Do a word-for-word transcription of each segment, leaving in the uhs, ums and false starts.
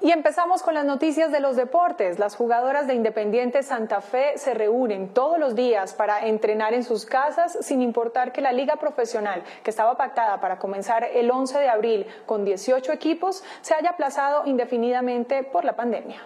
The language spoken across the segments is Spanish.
Y empezamos con las noticias de los deportes. Las jugadoras de Independiente Santa Fe se reúnen todos los días para entrenar en sus casas, sin importar que la liga profesional, que estaba pactada para comenzar el once de abril con dieciocho equipos, se haya aplazado indefinidamente por la pandemia.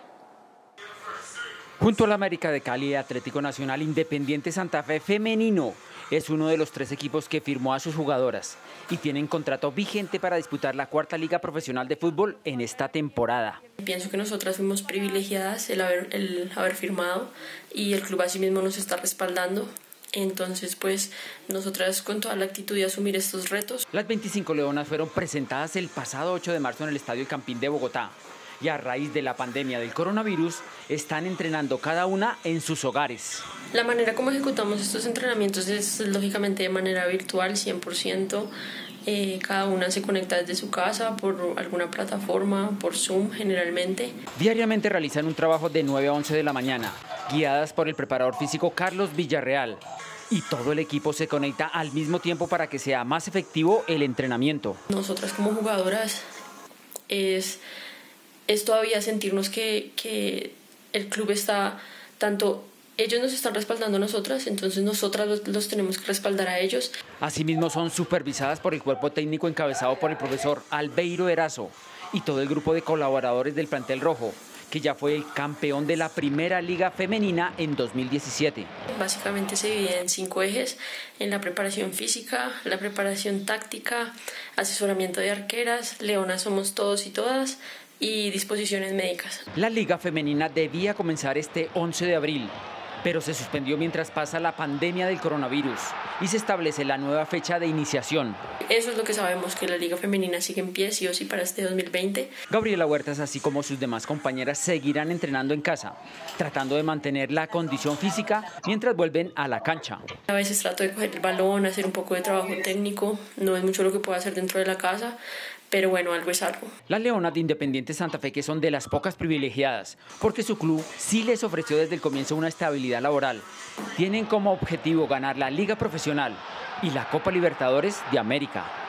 Junto al América de Cali y Atlético Nacional, Independiente Santa Fe femenino es uno de los tres equipos que firmó a sus jugadoras y tienen contrato vigente para disputar la cuarta liga profesional de fútbol en esta temporada. Pienso que nosotras fuimos privilegiadas el haber, el haber firmado y el club así mismo nos está respaldando. Entonces, pues, nosotras con toda la actitud de asumir estos retos. Las veinticinco leonas fueron presentadas el pasado ocho de marzo en el Estadio El Campín de Bogotá. Y a raíz de la pandemia del coronavirus, están entrenando cada una en sus hogares. La manera como ejecutamos estos entrenamientos es lógicamente de manera virtual, cien por ciento. Eh, cada una se conecta desde su casa por alguna plataforma, por Zoom generalmente. Diariamente realizan un trabajo de nueve a once de la mañana, guiadas por el preparador físico Carlos Villarreal. Y todo el equipo se conecta al mismo tiempo para que sea más efectivo el entrenamiento. Nosotras como jugadoras es... es todavía sentirnos que, que el club está, tanto ellos nos están respaldando a nosotras, entonces nosotras los, los tenemos que respaldar a ellos. Asimismo son supervisadas por el cuerpo técnico encabezado por el profesor Albeiro Erazo y todo el grupo de colaboradores del plantel rojo, que ya fue el campeón de la primera liga femenina en dos mil diecisiete. Básicamente se divide en cinco ejes: en la preparación física, la preparación táctica, asesoramiento de arqueras, leonas somos todos y todas, y disposiciones médicas. La liga femenina debía comenzar este once de abril, pero se suspendió mientras pasa la pandemia del coronavirus y se establece la nueva fecha de iniciación. Eso es lo que sabemos, que la liga femenina sigue en pie sí o sí para este dos mil veinte. Gabriela Huertas, así como sus demás compañeras, seguirán entrenando en casa, tratando de mantener la condición física mientras vuelven a la cancha. A veces trato de coger el balón, hacer un poco de trabajo técnico, no es mucho lo que puedo hacer dentro de la casa, pero bueno, algo es algo. Las leonas de Independiente Santa Fe, que son de las pocas privilegiadas, porque su club sí les ofreció desde el comienzo una estabilidad laboral, tienen como objetivo ganar la Liga Profesional y la Copa Libertadores de América.